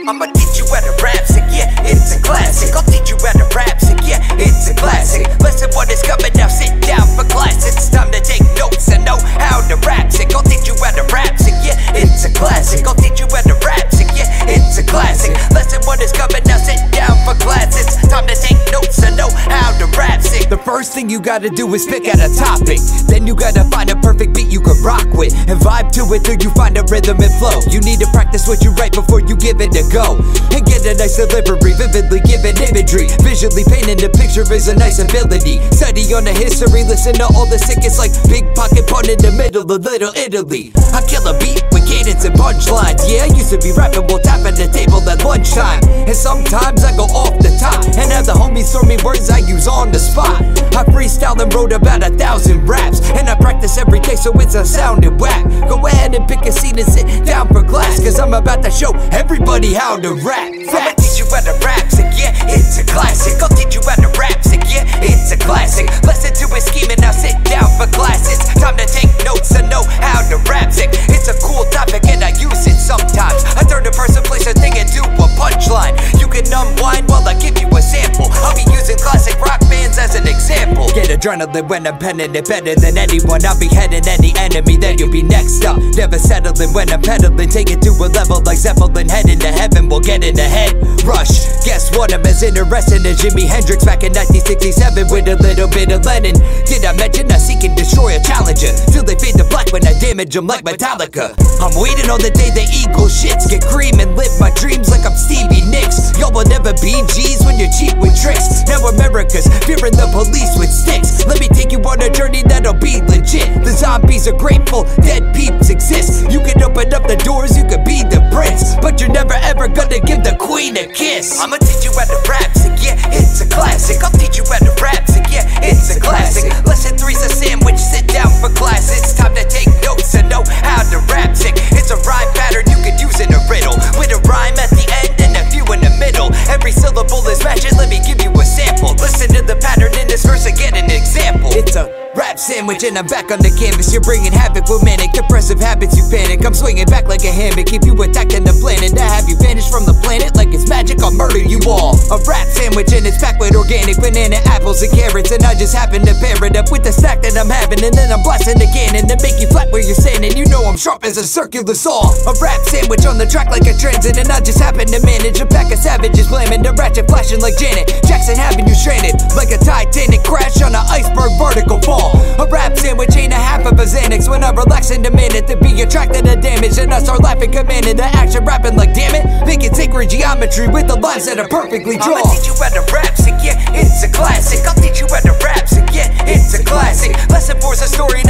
I'ma teach you how to rap sick, yeah, it's a classic. I'll teach you how to rap sick, yeah, it's a classic. Listen what is coming now, sit down for class. It's time to take notes and know how to rap sick. I'll teach you how to rap sick, yeah, it's a classic. I'll teach you how to rap sick, yeah, it's a classic. Listen what is coming now, sit down for class. It's time to take notes and know how to rap sick. The first thing you gotta do is pick out a topic. Then you gotta find a perfect beat you can rock with and vibe to it till you find a rhythm and flow. You need to practice what you write before you give it a go, and get a nice delivery, vividly giving imagery. Visually painting the picture is a nice ability. Study on the history, listen to all the sickest like Big Pocket Pun in the middle of Little Italy. I kill a beat with cadence and punchlines. Yeah, I used to be rapping while tapping the table at lunchtime, and sometimes I go off the top and have the homies throw me words I use on the spot. I freestyled and wrote about 1,000 raps, and I practice every day so it's a sounding whack. Go ahead and pick a seat and sit down for class, cause I'm about to show everybody how to rap. I'ma teach you how to rap sick, yeah, it's a classic. I'll teach you how to rap sick, yeah, it's a classic. Listen to his scheme and now sit down for class. It's time to take notes and know how to rap sick. It's a cool topic and I use it sometimes. I turn a person, place, a thing into a punchline. You can unwind while I give you a sample. I'll be using classic rock bands as an example. Get adrenaline when I'm penning it better than anyone. I'll be heading any enemy, then you'll be next up. Never settling when I'm pedaling, take it to a level like Zeppelin. Heading to heaven, we'll get in the head rush. Guess what, I'm as interested as Jimi Hendrix back in 1967 with a little bit of Lennon. Did I mention I seek and destroy a challenger till they fade to black when I damage them like Metallica? I'm waiting on the day the eagle shits, get cream and live my dreams like I'm Stevie Nicks. Y'all will never be G's when you're cheap with tricks. Now America's fearing the police with sticks. Let me take you on a journey that'll be legit. The zombies are grateful, dead peeps exist. You can open up the doors, you could be the prince, but you're never ever gonna give the queen a kiss. I'ma teach you how to rap sick, yeah, it's a classic. I'll teach you how to rap sick, yeah, it's a classic. Lesson 3's a sandwich, sit down for class. It's time to take notes and know how to rap sick. It's a rhyme pattern you could use in a riddle, with a rhyme at the end and a few in the middle. Every syllable is matching, let me give you a sample. Listen to the pattern in this verse and get an example. It's a rap sandwich and I'm back on the canvas. You're bringing havoc with manic, depressive habits, you panic. I'm swinging back like a hammock, keep you attacking the planet. To have you vanish from the planet like it's magic, I'll murder you all. A rap sandwich and it's packed with organic banana, apples and carrots, and I just happen to pair it up with the snack that I'm having, and then I'm blasting the cannon to make you flat where you're standing. You know I'm sharp as a circular saw. A rap sandwich on the track like a transit, and I just happen to manage a pack of savages slamming the ratchet, flashing like Janet Jackson, having you stranded like a Titanic crash on an iceberg vertical fall. A rap sandwich ain't a half of a Xanax. When I relax and demand it to be attracted to damage, and I start laughing, commanding the action, rapping like damn it, making sacred geometry with the lines that are perfectly drawn. I'ma teach you how to rap sick, yeah, it's a classic. I'll teach you how to rap sick, yeah, it's a classic. Lesson 4's a story